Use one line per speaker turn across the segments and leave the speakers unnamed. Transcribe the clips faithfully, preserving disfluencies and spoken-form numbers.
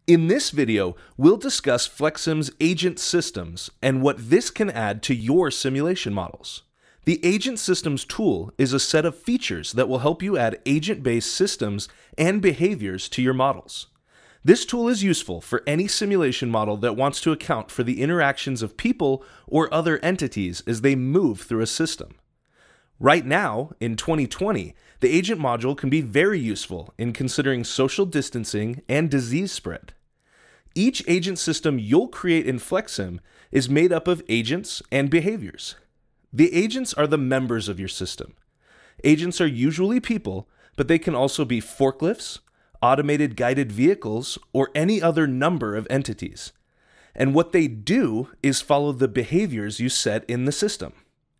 In this video, we'll discuss FlexSim's agent systems and what this can add to your simulation models. The Agent Systems tool is a set of features that will help you add agent-based systems and behaviors to your models. This tool is useful for any simulation model that wants to account for the interactions of people or other entities as they move through a system. Right now, in twenty twenty, the agent module can be very useful in considering social distancing and disease spread. Each agent system you'll create in FlexSim is made up of agents and behaviors. The agents are the members of your system. Agents are usually people, but they can also be forklifts, automated guided vehicles, or any other number of entities. And what they do is follow the behaviors you set in the system.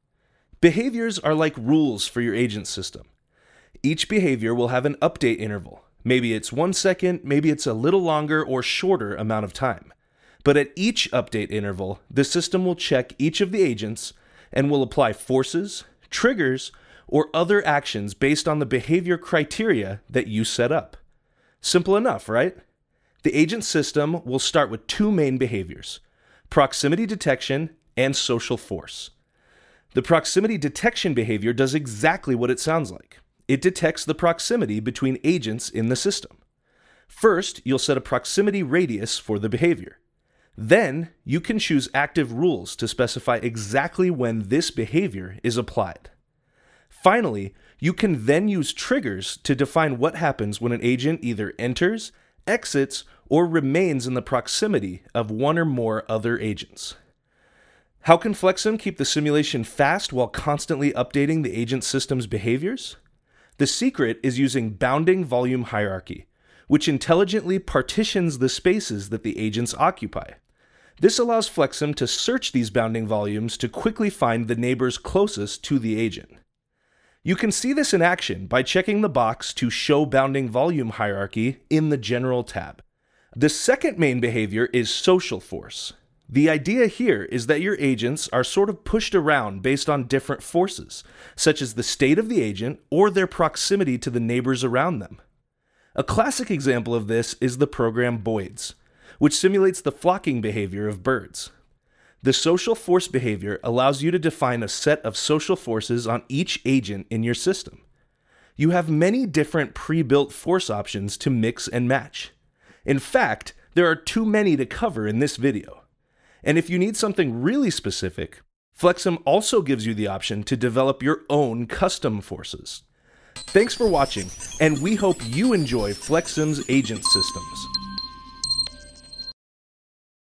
Behaviors are like rules for your agent system. Each behavior will have an update interval. Maybe it's one second, maybe it's a little longer or shorter amount of time. But at each update interval, the system will check each of the agents and will apply forces, triggers, or other actions based on the behavior criteria that you set up. Simple enough, right? The agent system will start with two main behaviors: proximity detection and social force. The proximity detection behavior does exactly what it sounds like. It detects the proximity between agents in the system. First, you'll set a proximity radius for the behavior. Then, you can choose active rules to specify exactly when this behavior is applied. Finally, you can then use triggers to define what happens when an agent either enters, exits, or remains in the proximity of one or more other agents. How can FlexSim keep the simulation fast while constantly updating the agent system's behaviors? The secret is using bounding volume hierarchy, which intelligently partitions the spaces that the agents occupy. This allows FlexSim to search these bounding volumes to quickly find the neighbors closest to the agent. You can see this in action by checking the box to Show Bounding Volume Hierarchy in the General tab. The second main behavior is social force. The idea here is that your agents are sort of pushed around based on different forces, such as the state of the agent or their proximity to the neighbors around them. A classic example of this is the program Boids, which simulates the flocking behavior of birds. The social force behavior allows you to define a set of social forces on each agent in your system. You have many different pre-built force options to mix and match. In fact, there are too many to cover in this video. And if you need something really specific, FlexSim also gives you the option to develop your own custom forces. Thanks for watching, and we hope you enjoy FlexSim's agent systems.